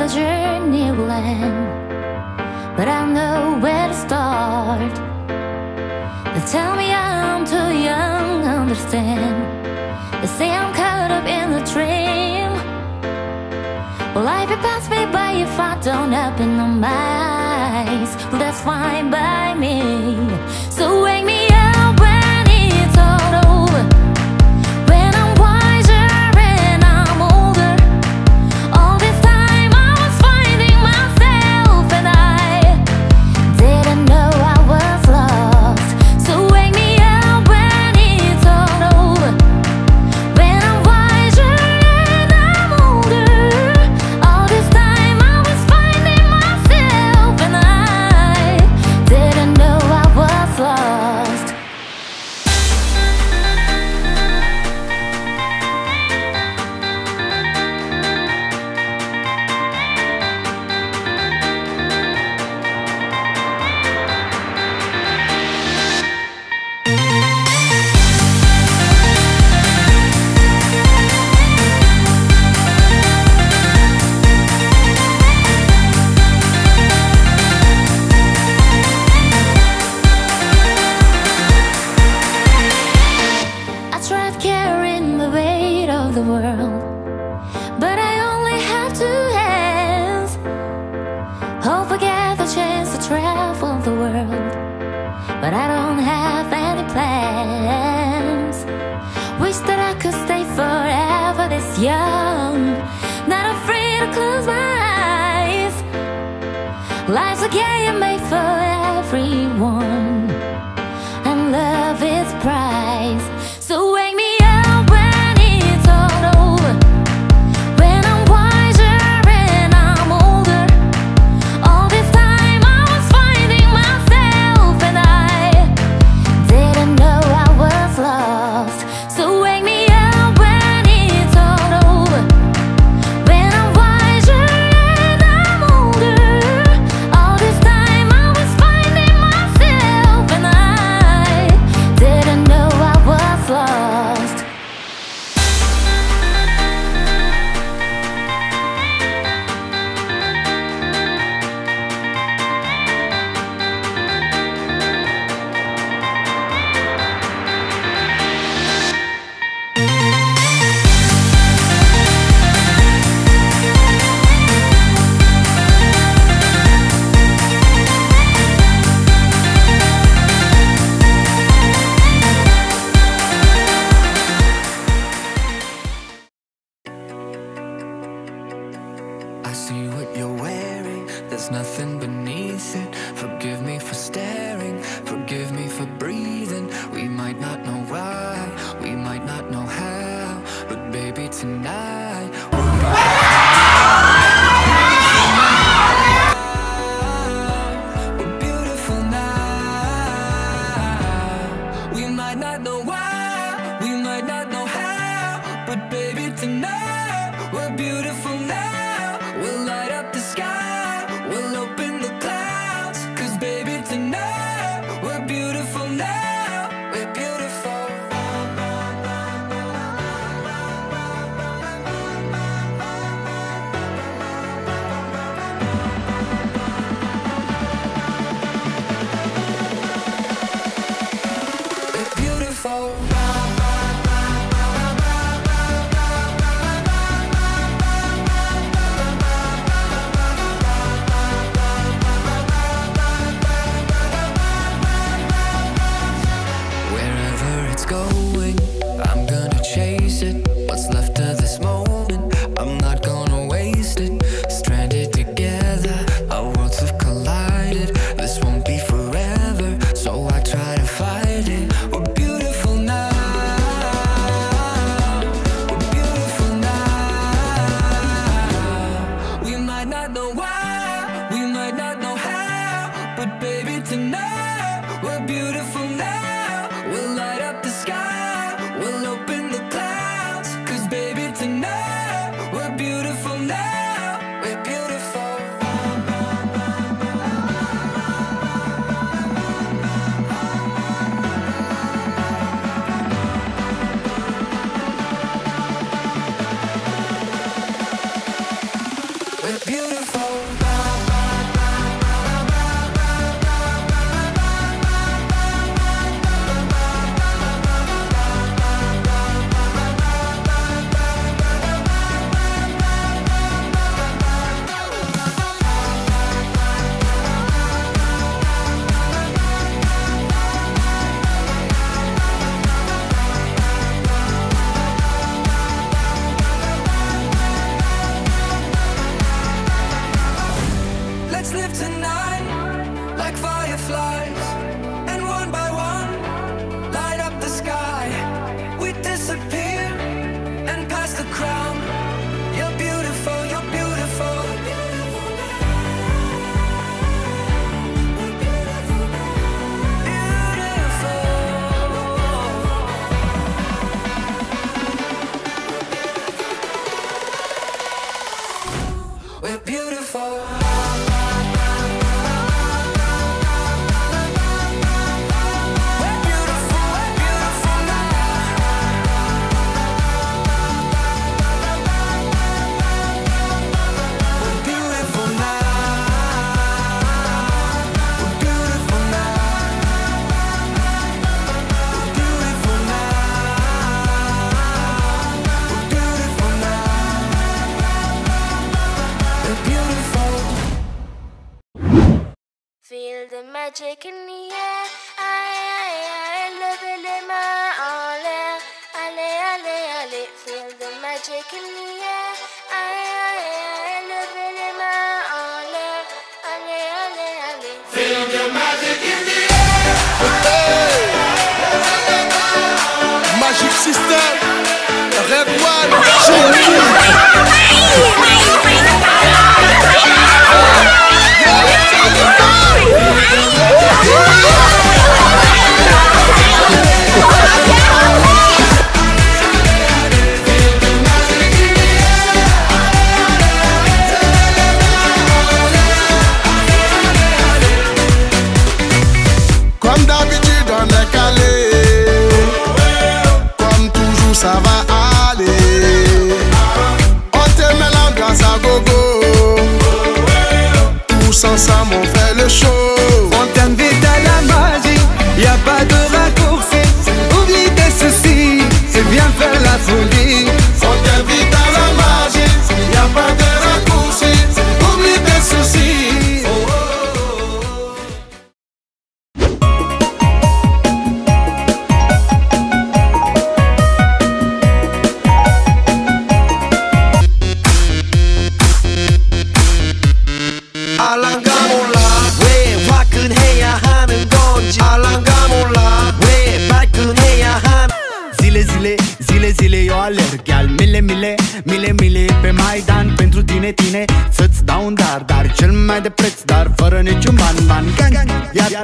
journey will end, but I know where to start. They tell me I'm too young to understand. They say I'm caught up in the dream. Well, life will pass me by if I don't open my eyes. Well, that's fine by me. So wake me up when it's all over, when I'm wiser and I'm older. All this time I was finding myself and I didn't know I was lost. So wake me up when it's all over, when I'm wiser and I'm older. All this time I was finding myself and I didn't know I was lost. I tried carrying the weight of the world, but I only have two hands. Hope I get the chance to travel the world, but I don't have any plans. Wish that I could stay forever this young, not afraid to close my eyes. Life's a game made for everyone, and love is prize. So wake me up when it's all over, when I'm wiser and I'm older. All this time I was finding myself and I didn't know I was lost. So wake me up when it's all over, when I'm wiser and I'm older. All this time I was finding myself and I didn't know I was lost. I see what you're wearing, there's nothing beneath it. Forgive me for staring, forgive me for breathing. We might not know why, we might not know how, but baby tonight we're beautiful now. We might not know why, we might not know how, but baby tonight we're beautiful now. We'll light up the sky, we'll open the clouds, 'cause baby tonight we're beautiful now. We're beautiful. the magic in the air. Levez les mains en l'air. Allez, allez, allez, feel the magic in the air. Levez les mains en l'air. Allez, allez, allez, feel the magic in the air. Magic System, Red One, comme d'habitude on est calé, comme toujours ça va aller. On te met l'ambiance à gogo, tous ensemble on fait le show. On t'invite à la magie, y a pas de raccourci. Oublie tes soucis et viens faire la folie. On t'invite à la magie, y a pas de raccourci. Oublie tes soucis. Oh, oh, oh. 알랑가 몰라 왜 화끈해야 하는 건지. 알랑가 몰라 왜 발끈해야 하는. Zile, zile, zile, zile eu alerg. Al mile, mile, mile, mile pe Maidan. Pentru tine, tine, să-ți dau un dar. Dar cel mai de preț, dar fără niciun ban, ban. Iar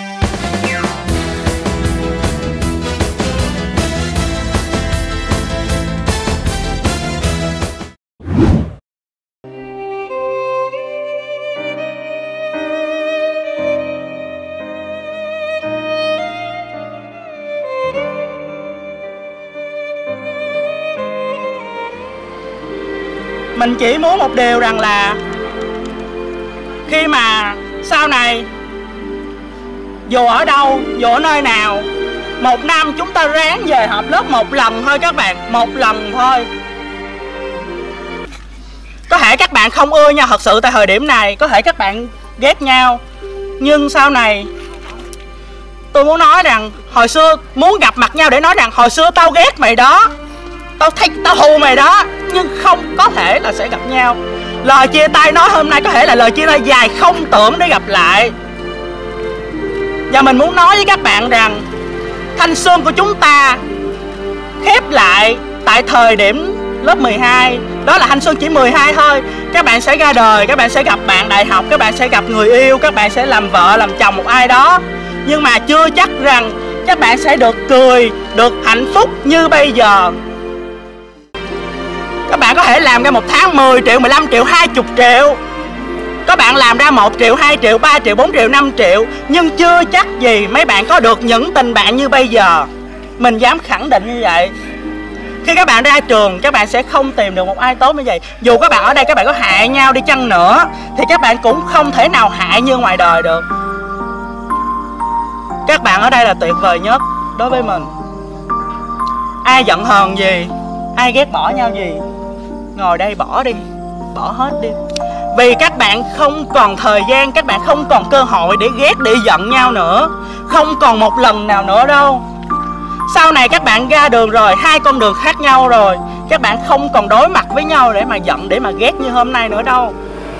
mình chỉ muốn một điều rằng là khi mà sau này dù ở đâu, dù ở nơi nào, một năm chúng ta ráng về họp lớp một lần thôi các bạn, một lần thôi. Có thể các bạn không ưa nhau thật sự tại thời điểm này, có thể các bạn ghét nhau, nhưng sau này tôi muốn nói rằng hồi xưa muốn gặp mặt nhau để nói rằng hồi xưa tao ghét mày đó, tao thích, tao thù mày đó, nhưng không có thể là sẽ gặp nhau. Lời chia tay nói hôm nay có thể là lời chia tay dài không tưởng để gặp lại. Và mình muốn nói với các bạn rằng thanh xuân của chúng ta khép lại tại thời điểm lớp 12. Đó là thanh xuân chỉ 12 thôi. Các bạn sẽ ra đời, các bạn sẽ gặp bạn đại học, các bạn sẽ gặp người yêu, các bạn sẽ làm vợ, làm chồng một ai đó. Nhưng mà chưa chắc rằng các bạn sẽ được cười, được hạnh phúc như bây giờ. Các bạn có thể làm ra một tháng 10 triệu, 15 triệu, 20 triệu. Các bạn làm ra 1 triệu, 2 triệu, 3 triệu, 4 triệu, 5 triệu. Nhưng chưa chắc gì mấy bạn có được những tình bạn như bây giờ. Mình dám khẳng định như vậy. Khi các bạn ra trường, các bạn sẽ không tìm được một ai tốt như vậy. Dù các bạn ở đây các bạn có hại nhau đi chăng nữa, thì các bạn cũng không thể nào hại như ngoài đời được. Các bạn ở đây là tuyệt vời nhất đối với mình. Ai giận hờn gì, ai ghét bỏ nhau gì, ngồi đây bỏ đi, bỏ hết đi. Vì các bạn không còn thời gian, các bạn không còn cơ hội để ghét, để giận nhau nữa. Không còn một lần nào nữa đâu. Sau này các bạn ra đường rồi, hai con đường khác nhau rồi, các bạn không còn đối mặt với nhau để mà giận, để mà ghét như hôm nay nữa đâu.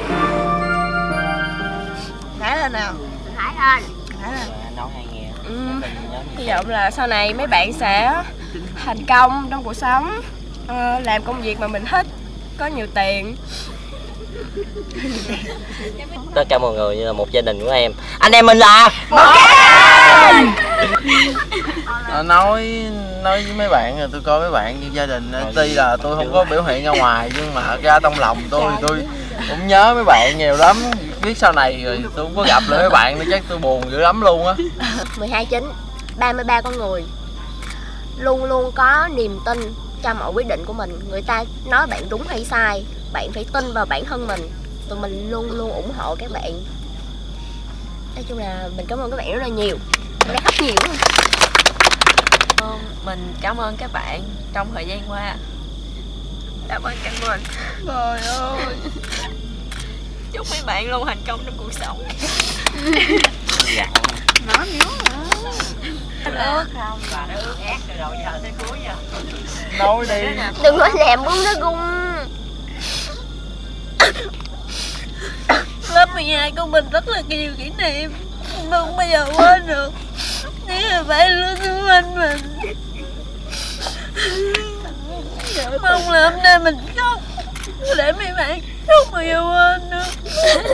Thái lên nào. Hải ơi, Nói hay nghe. hy vọng là sau này mấy bạn sẽ thành công trong cuộc sống, làm công việc mà mình thích, có nhiều tiền. Tất cả mọi người như là một gia đình của em. Anh em mình là nói với mấy bạn là tôi coi mấy bạn như gia đình. Tuy là tôi không có biểu hiện ra ngoài, nhưng mà ra trong lòng tôi cũng nhớ mấy bạn nhiều lắm. Biết sau này rồi tôi không có gặp lại mấy bạn nữa chắc tôi buồn dữ lắm luôn á. 12/9, 33 con người luôn luôn có niềm tin trong mọi quyết định của mình. Người ta nói bạn đúng hay sai, bạn phải tin vào bản thân mình. Tụi mình luôn luôn ủng hộ các bạn. Nói chung là mình cảm ơn các bạn rất là nhiều. Mình đã khóc nhiều luôn. Mình cảm ơn các bạn trong thời gian qua. Cảm ơn. Trời ơi. chúc mấy bạn luôn thành công trong cuộc sống. Nó nhớ Ướt không và nó ướt át từ đầu giờ tới cuối giờ. Nói đi. Đừng có làm bún nó gung. Lớp 12 của mình rất là nhiều kỷ niệm, không bao giờ quên được. Nếu là phải luôn xung quanh mình. Mong là hôm nay mình khóc để mấy bạn không bao giờ quên được.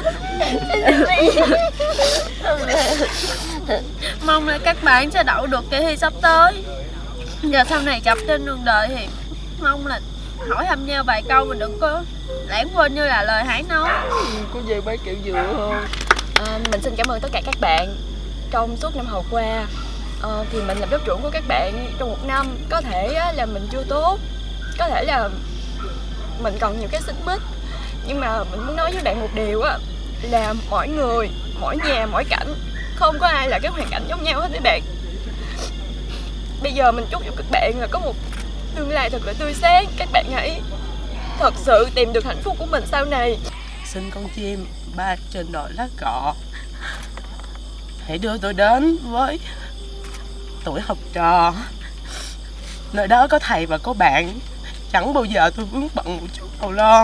Mong là các bạn sẽ đậu được kỳ thi sắp tới. Giờ sau này gặp trên đường đời thì mong là hỏi thăm nhau vài câu mà đừng có lãng quên như là lời Hải nói. Có về bái kẹo dừa không? Mình xin cảm ơn tất cả các bạn. Trong suốt năm học qua thì mình làm lớp trưởng của các bạn trong một năm. Có thể là mình chưa tốt, có thể là mình còn nhiều cái xích mích, nhưng mà mình muốn nói với bạn một điều á, là mỗi người, mỗi nhà, mỗi cảnh, không có ai là cái hoàn cảnh giống nhau hết đấy bạn. Bây giờ mình chúc cho các bạn là có một tương lai thật là tươi sáng. Các bạn hãy thật sự tìm được hạnh phúc của mình sau này. Xin con chim ba trên đồi lá cọ, hãy đưa tôi đến với tuổi học trò. Nơi đó có thầy và có bạn, chẳng bao giờ tôi vướng bận một chút nào lo.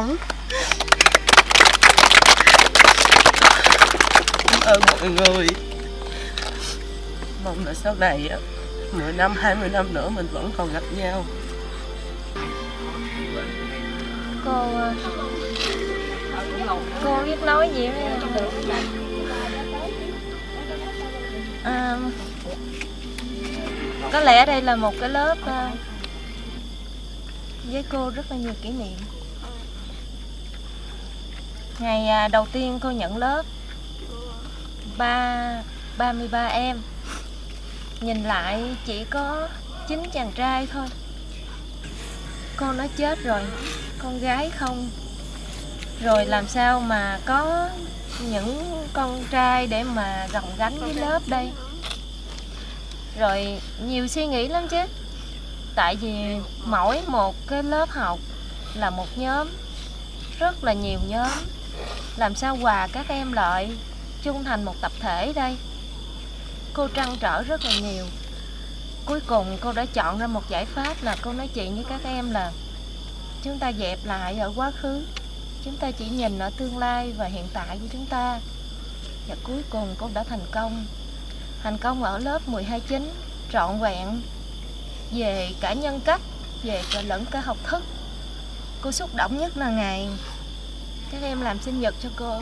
Cảm ơn mọi người. Mong là sau này 10 năm, 20 năm nữa mình vẫn còn gặp nhau. Cô biết nói gì với em được? Có lẽ đây là một cái lớp với cô rất là nhiều kỷ niệm. Ngày đầu tiên cô nhận lớp 33 em. Nhìn lại chỉ có 9 chàng trai thôi. Cô nói chết rồi, con gái không. Rồi làm sao mà có những con trai để mà gồng gánh với lớp đây. Rồi nhiều suy nghĩ lắm chứ. Tại vì mỗi một cái lớp học là một nhóm, rất là nhiều nhóm. Làm sao hòa các em lại chung thành một tập thể đây. Cô trăn trở rất là nhiều. Cuối cùng cô đã chọn ra một giải pháp là cô nói chuyện với các em là chúng ta dẹp lại ở quá khứ, chúng ta chỉ nhìn ở tương lai và hiện tại của chúng ta. Và cuối cùng cô đã thành công. Thành công ở lớp 12-9, trọn vẹn về cả nhân cách, về cả lẫn cả học thức. Cô xúc động nhất là ngày các em làm sinh nhật cho cô.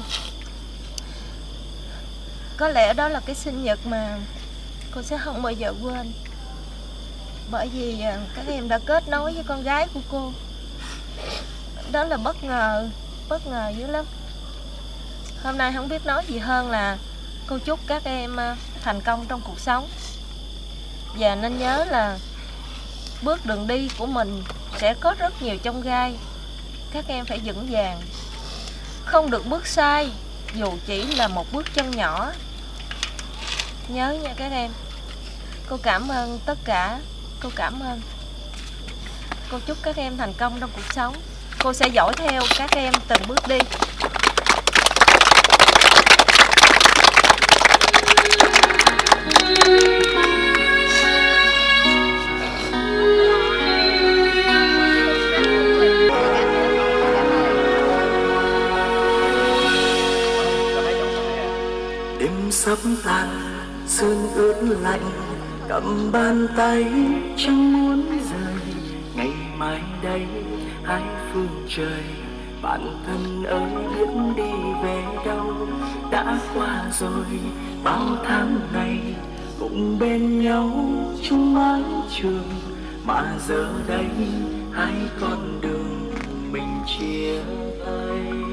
Có lẽ đó là cái sinh nhật mà cô sẽ không bao giờ quên. Bởi vì các em đã kết nối với con gái của cô. Đó là bất ngờ dữ lắm. Hôm nay không biết nói gì hơn là cô chúc các em thành công trong cuộc sống. Và nên nhớ là bước đường đi của mình sẽ có rất nhiều chông gai. Các em phải vững vàng, không được bước sai dù chỉ là một bước chân nhỏ. Nhớ nha các em. Cô cảm ơn tất cả. Cô cảm ơn. Cô chúc các em thành công trong cuộc sống. Cô sẽ dõi theo các em từng bước đi. Đêm sắp tàn, sương ướt lạnh, cầm bàn tay chẳng muốn rời. Ngày mai đây hai phương trời, bạn thân ơi biết đi về đâu. Đã qua rồi bao tháng ngày, cùng bên nhau chung mái trường, mà giờ đây hai con đường mình chia tay.